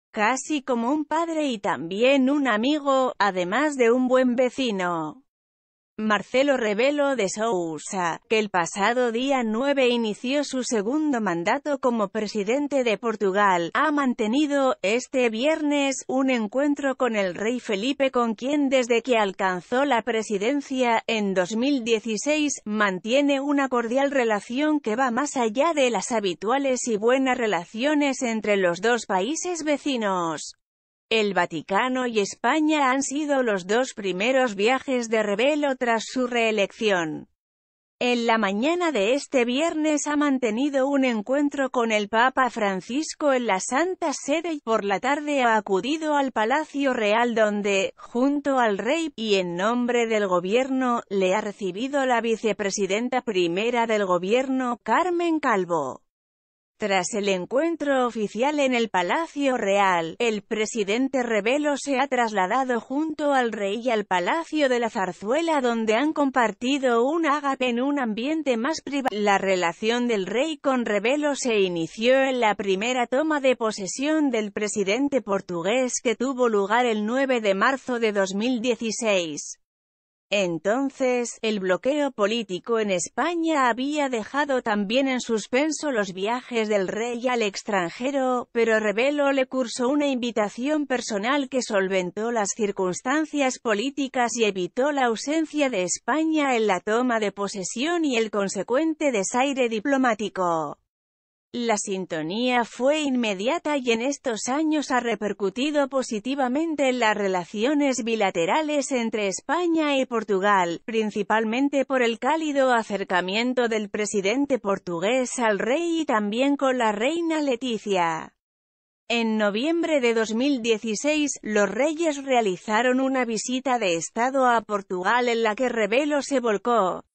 casi como un padre y también un amigo, además de un buen vecino. Marcelo Rebelo de Sousa, que el pasado día 9 inició su segundo mandato como presidente de Portugal, ha mantenido, este viernes, un encuentro con el rey Felipe, con quien desde que alcanzó la presidencia, en 2016, mantiene una cordial relación que va más allá de las habituales y buenas relaciones entre los dos países vecinos. El Vaticano y España han sido los dos primeros viajes de Rebelo tras su reelección. En la mañana de este viernes ha mantenido un encuentro con el Papa Francisco en la Santa Sede y por la tarde ha acudido al Palacio Real donde, junto al rey, y en nombre del gobierno, le ha recibido la vicepresidenta primera del gobierno, Carmen Calvo. Tras el encuentro oficial en el Palacio Real, el presidente Rebelo se ha trasladado junto al rey al Palacio de la Zarzuela donde han compartido un ágape en un ambiente más privado. La relación del rey con Rebelo se inició en la primera toma de posesión del presidente portugués que tuvo lugar el 9 de marzo de 2016. Entonces, el bloqueo político en España había dejado también en suspenso los viajes del rey al extranjero, pero Rebelo le cursó una invitación personal que solventó las circunstancias políticas y evitó la ausencia de España en la toma de posesión y el consecuente desaire diplomático. La sintonía fue inmediata y en estos años ha repercutido positivamente en las relaciones bilaterales entre España y Portugal, principalmente por el cálido acercamiento del presidente portugués al rey y también con la reina Letizia. En noviembre de 2016, los reyes realizaron una visita de Estado a Portugal en la que Rebelo se volcó.